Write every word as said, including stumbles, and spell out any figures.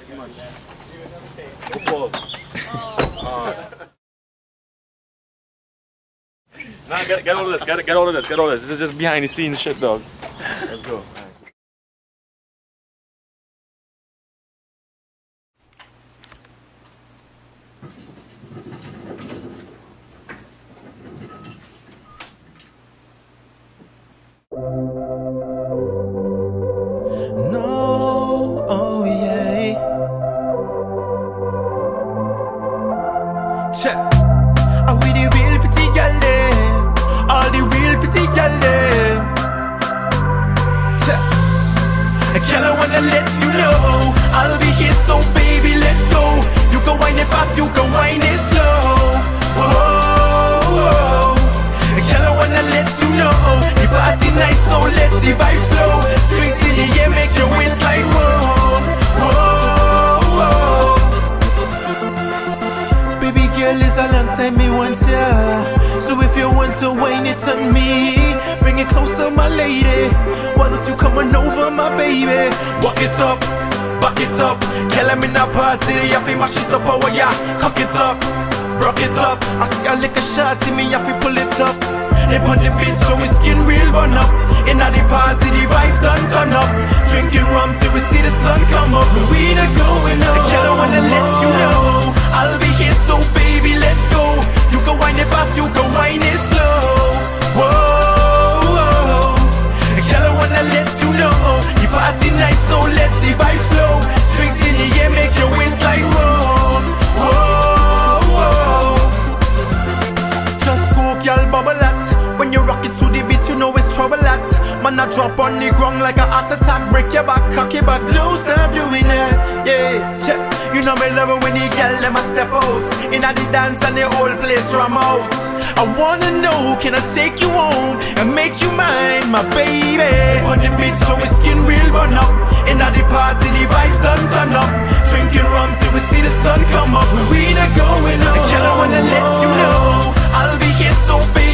too much. Football. Uh, nah, get, get all of this, get, get all of this, get all of this. This is just behind the scenes shit, dog. Let's go. No, oh yeah. Check. Are we the real pretty girl them? All the real pretty girl them. Check. Girl, I wanna let you know I'll be here, so baby, let's go. You can whine it fast, you can whine it slow. Whoa, whoa. Girl, I wanna let you know the party nice, so let the vibe flow. Drinks in the air, make your waistline roll. Whoa, whoa. Baby girl, it's a long time me want ya. So if you want to whine it on me, bring it closer, my lady. Why don't you come on over, my baby? Walk it up, back it up. Girl, I'm in a party, you feel mash it up, oh yeah. Cock it up, rock it up. I see a lick a shot in me, I feel pull it up. They on the beach, so we skin real burn up. In the party, the vibes done turn up. Drinking rum till we see the sun come up. We not going up. Girl, I wanna let you know I'll be here, so baby, let's go. You can whine it fast, you can whine it slow. Whoa, whoa. Girl, I wanna let you know the party nice, so let the vibe flow. Drinks in the air, make your waistline roll. Whoa, whoa. Just go, girl, bubble at. When you rock it to the beat, you know it's trouble at. Man, I drop on the ground like a heart attack. Break your back, cock your back, don't stop doing that. Yeah, check. You know me love it when the girl them a step out in a the dance and the whole place drum out. I wanna know, can I take you home and make you mine, my baby? On the beach, so we skin real burn up. In a the party, the vibes done turn up. Drinking rum till we see the sun come up. We not going up. Girl, I wanna let you know I'll be here, so baby.